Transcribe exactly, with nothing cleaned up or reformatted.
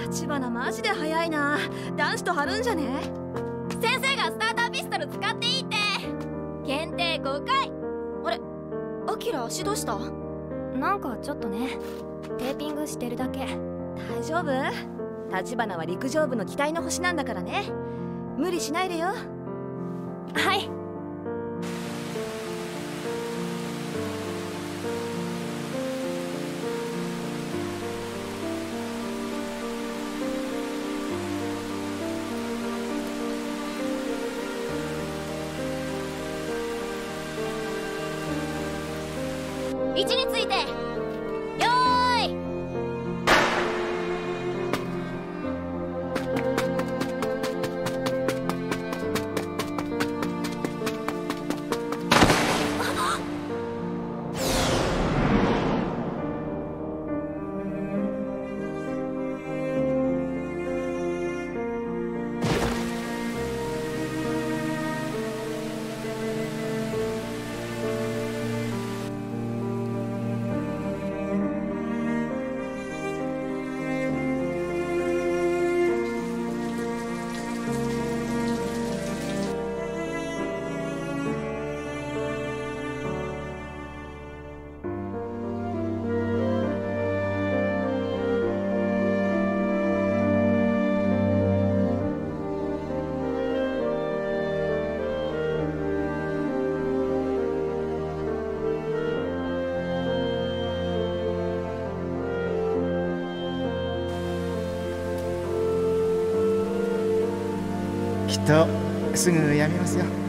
立花マジで早いな。男子と張るんじゃね？ 先生がスターターピストル使っていいって。限定ごかい。あれ、アキラ足どうした？ なんかちょっとね、テーピングしてるだけ。 大丈夫？立花は陸上部の期待の星なんだからね。無理しないでよ。 はい。 位置について。よーい。 きっとすぐやみますよ。